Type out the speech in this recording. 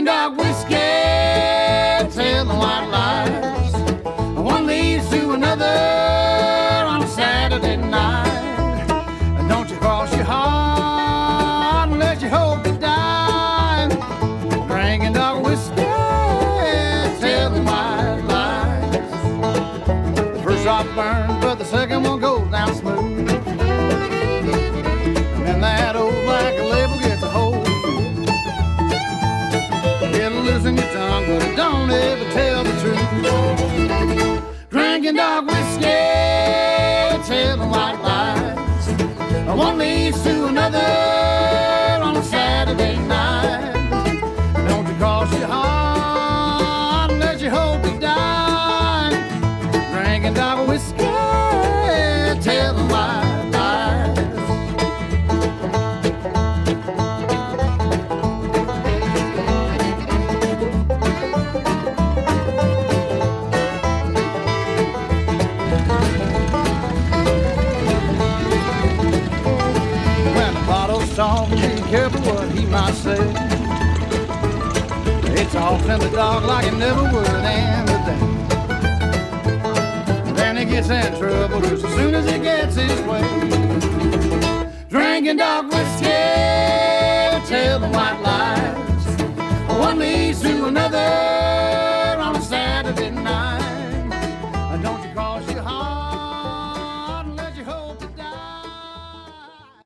dog whiskey, telling white lies. One leads to another on a Saturday night. Don't you cross your heart unless you hope to die. Drinking dog whiskey, telling white lies. The first drop burns, but the second one goes down smooth. And that old black label gets a hold. It'll loosen your tongue, but it don't ever tell the truth. Drinking dog whiskey, telling white lies. One leads to another on a Saturday night. Don't you cross your heart unless you hope to die. Drinking dog whiskey, telling white lies. Talk, be careful what he might say. It's off in the dog like it never would end today. Then he gets in trouble just as soon as he gets his way. Drinking dog whiskey, telling white lies. One leads to another